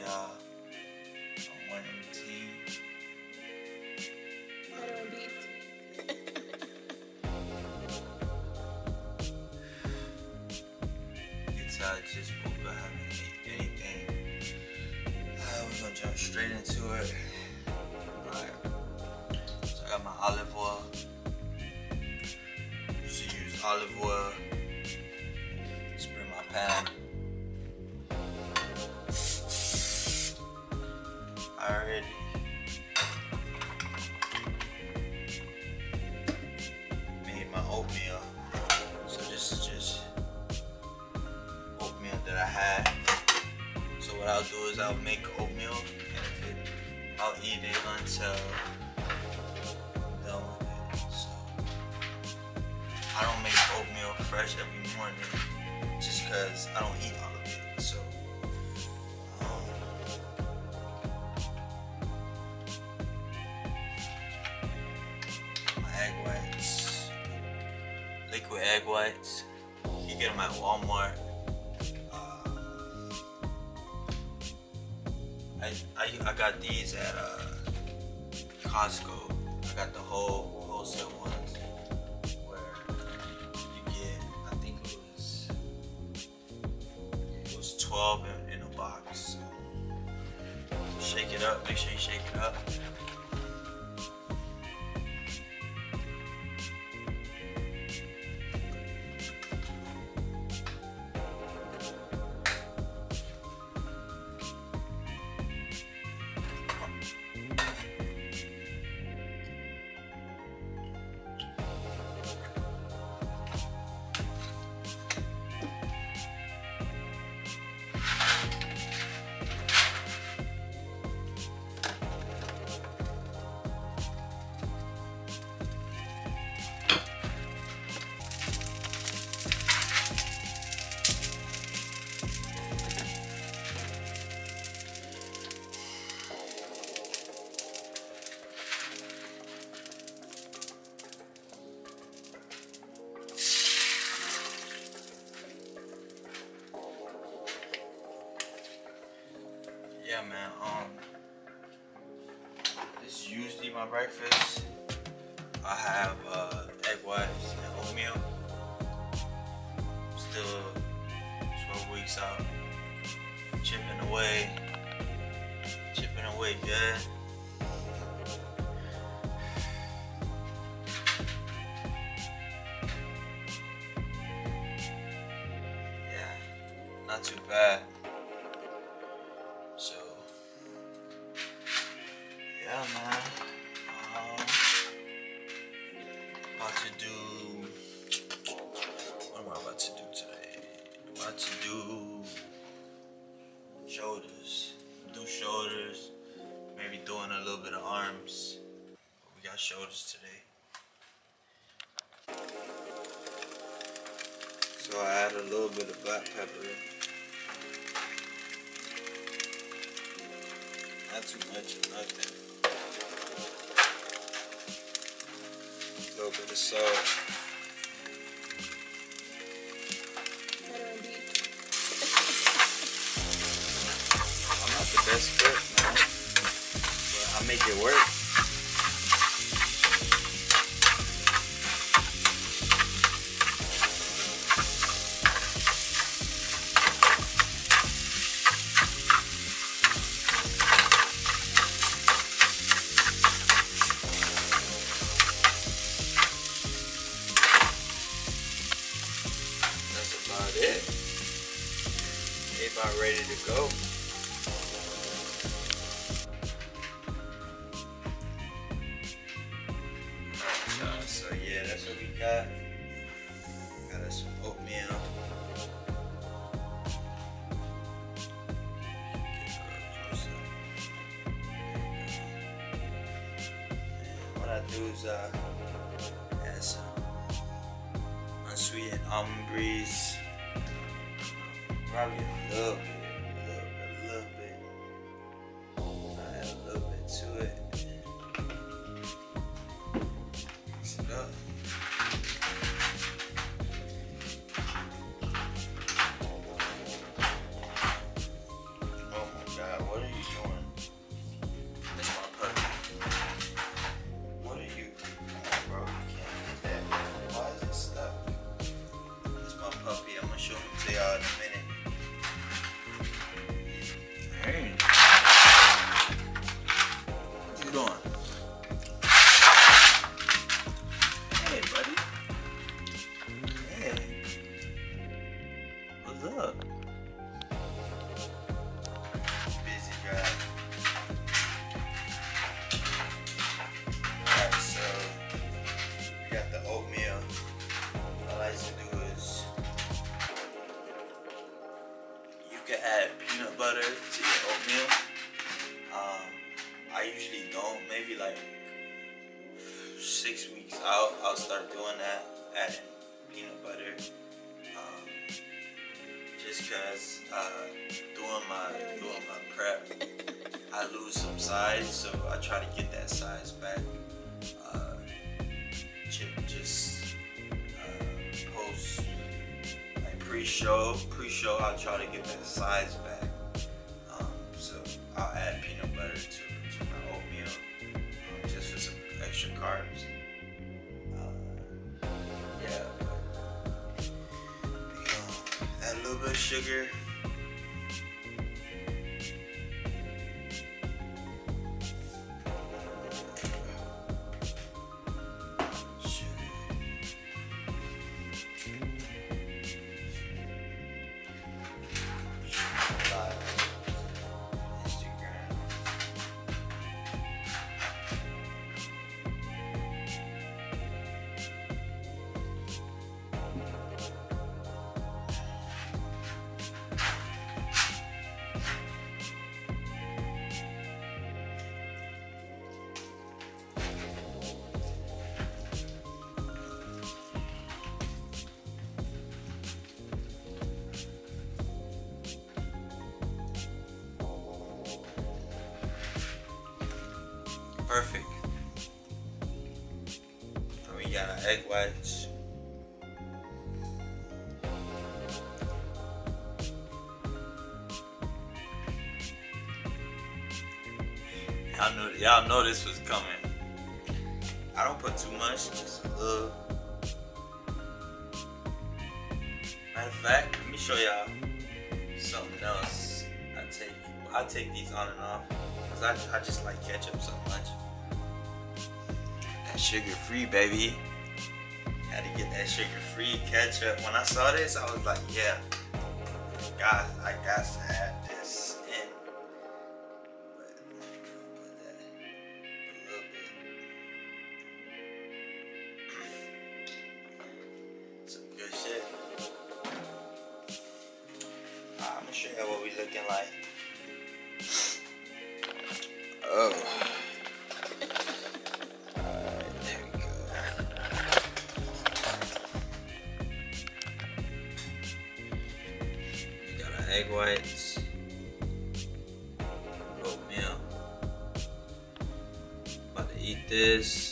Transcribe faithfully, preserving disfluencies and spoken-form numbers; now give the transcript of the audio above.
y'all on morning routine. Better on beat. You can tell I just woke up, I haven't ate anything. Uh, we're gonna jump straight into it. Alright. So I got my olive oil. Just use olive oil. Spray my pan. I already made my oatmeal. So this is just oatmeal that I had. So what I'll do is I'll make oatmeal and it, I'll eat it until I'm done with it. So I don't make oatmeal fresh every morning just because I don't eat all of it. So um, my egg whites, liquid egg whites. You can get them at Walmart. I, I, I got these at uh, Costco. I got the whole wholesale ones where you get, I think it was it was twelve in, in a box. So shake it up. Make sure you shake it up. Yeah, man, um, this is usually my breakfast. I have uh, egg whites and oatmeal. Still twelve weeks out. Chipping away. Chipping away good. Yeah, not too bad. So, yeah, man. Um, about to do. What am I about to do today? About to do shoulders. Do shoulders. Maybe doing a little bit of arms. But we got shoulders today. So I add a little bit of black pepper. Not too much of nothing. A little bit of salt. Better on beat. I'm not the best cook, man, but I make it work. It. They about ready to go. Uh, so yeah, that's what we got. Got us some oatmeal. Get closer. And what I do is uh, add some unsweetened almond breeze. Probably a little bit, a little bit, a little bit. I add a little bit to it. Mix it up. Oh my God, what I usually don't. Maybe like six weeks out, I'll start doing that, adding peanut butter. Um, just cause uh, doing my doing my prep, I lose some size, so I try to get that size back. Uh, just uh, post like pre-show, pre-show, I'll try to get that size back. Um, so I'll add peanut butter to, to my oatmeal, um, just for some extra carbs. Uh, yeah, but, you know, add a little bit of sugar. Perfect. And we got our egg whites. Y'all know, y'all know this was coming. I don't put too much, just a little. Matter of fact, let me show y'all something else. I take, I take these on and off. I, I just like ketchup so much. That sugar free, baby. Had to get that sugar free ketchup. When I saw this, I was like, yeah, God, I got to have this in. But put that a little bit. Some good shit. Right, I'm gonna show you what we looking like. Oh. Alright, there we go. We got our egg whites, oatmeal. About to eat this.